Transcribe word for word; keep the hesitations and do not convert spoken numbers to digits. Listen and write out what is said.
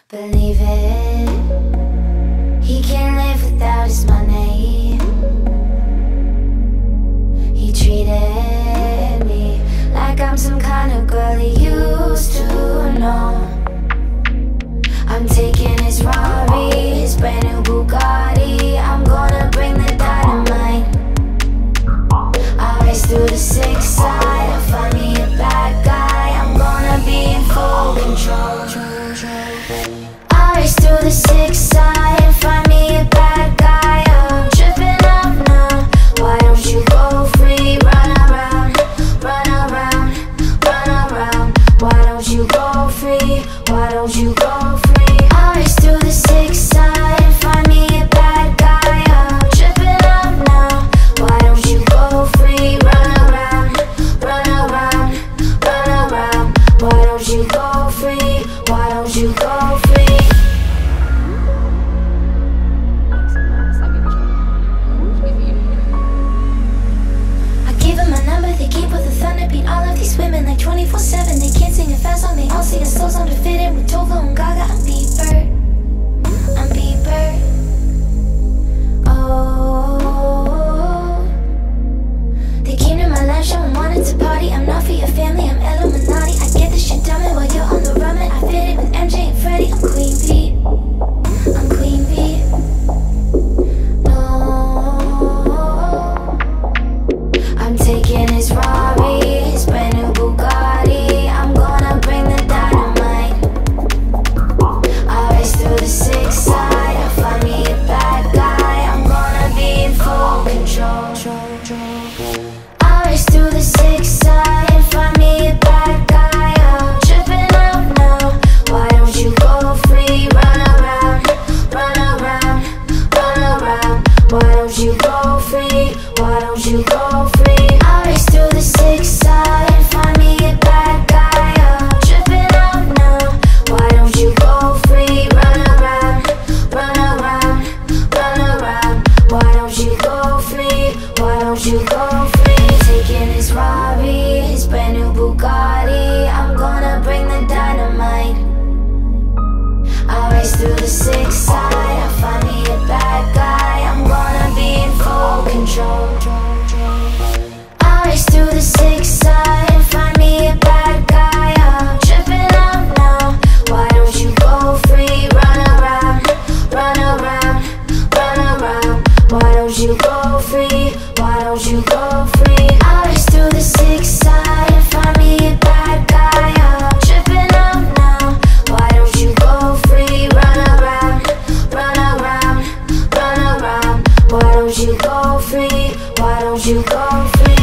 Believe it, he can't live without his money. He treated me like I'm some kind of girl he used to know. I'm taking his Rari, his brand new Bugatti. I'm gonna bring the dynamite. I race through the six side, I'll find me a bad guy. I'm gonna be in full control. I race through the six side and find me a bad guy. I'm tripping up now. Why don't you go free? Run around, run around, run around. Why don't you go free? Why don't you go free? I race through the six side and find me a bad guy. I'm tripping up now. Why don't you go free? Run around, run around, run around. Why don't you go free? Why don't you go free? All of these women like twenty-four seven. They can't sing a fast song, they all sing a slow song to fit in with Tove Lo and Gaga. I'm Bieber, I'm Bieber. Oh, they came to my live show and wanted to party. I'm not for your family, I'm Illuminati. I get this shit done while you're on the run. I fit it with M J and Freddie. I'm Queen Bee, I'm Queen Bee. No, I'm taking his Rari, his brand new Bugatti. I'm gonna bring the dynamite. I race through the six side, I'll find me a bad guy. I'm gonna be in full control. I race through the six side and find me a bad guy. I'm tripping up now. Why don't you go free? Run around, run around, run around. Why don't you go free? Why don't you go free? I race through the six side and find me a bad guy. I'm tripping up now. Why don't you go free? Run around, run around, run around. Why don't you go free? Why don't you go free? Taking his Rari, his brand new Bugatti. I'm gonna bring the dynamite. I race through the six side, I'll find me a bad guy. I'm gonna be in full control. I race through the six side and find me a bad guy. I'm tripping up now. Why don't you go free? Run around, run around, run around. Why don't you go free? Why don't you go free? I race through the six side and find me a bad guy. I'm tripping up now. Why don't you go free? Run around, run around, run around. Why don't you go free? Why don't you go free?